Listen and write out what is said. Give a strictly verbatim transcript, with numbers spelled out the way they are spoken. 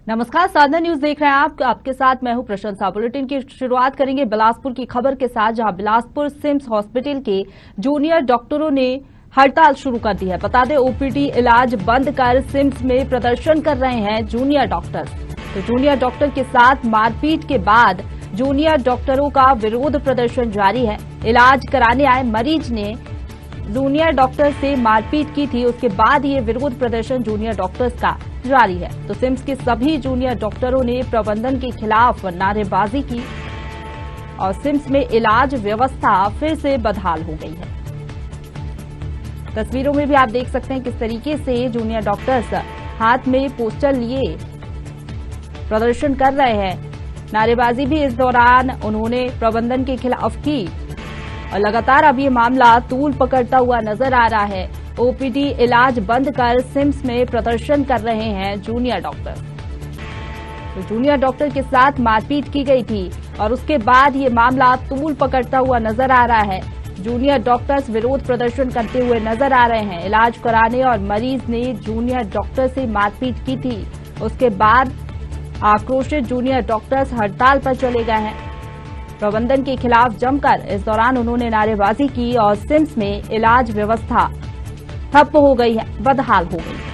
नमस्कार, साधना न्यूज देख रहे हैं आप। आपके साथ मैं हूं प्रशंसा। बुलेटिन की शुरुआत करेंगे बिलासपुर की खबर के साथ, जहां बिलासपुर सिम्स हॉस्पिटल के जूनियर डॉक्टरों ने हड़ताल शुरू कर दी है। बता दें, ओपीडी इलाज बंद कर सिम्स में प्रदर्शन कर रहे हैं जूनियर डॉक्टर। तो जूनियर डॉक्टर के साथ मारपीट के बाद जूनियर डॉक्टरों का विरोध प्रदर्शन जारी है। इलाज कराने आए मरीज ने जूनियर डॉक्टर से मारपीट की थी, उसके बाद ये विरोध प्रदर्शन जूनियर डॉक्टर्स का जारी है। तो सिम्स के सभी जूनियर डॉक्टरों ने प्रबंधन के खिलाफ नारेबाजी की और सिम्स में इलाज व्यवस्था फिर से बदहाल हो गई है। तस्वीरों में भी आप देख सकते हैं किस तरीके से जूनियर डॉक्टर्स हाथ में पोस्टर लिए प्रदर्शन कर रहे हैं। नारेबाजी भी इस दौरान उन्होंने प्रबंधन के खिलाफ की और लगातार अब ये मामला तूल पकड़ता हुआ नजर आ रहा है। ओपीडी इलाज बंद कर सिम्स में प्रदर्शन कर रहे हैं जूनियर डॉक्टर। तो जूनियर डॉक्टर के साथ मारपीट की गई थी और उसके बाद ये मामला तूल पकड़ता हुआ नजर आ रहा है। जूनियर डॉक्टर्स विरोध प्रदर्शन करते हुए नजर आ रहे हैं। इलाज कराने और मरीज ने जूनियर डॉक्टर से मारपीट की थी, उसके बाद आक्रोशित जूनियर डॉक्टर्स हड़ताल पर चले गए हैं प्रबंधन के खिलाफ जमकर। इस दौरान उन्होंने नारेबाजी की और सिम्स में इलाज व्यवस्था ठप हो गई है, बदहाल हो गई।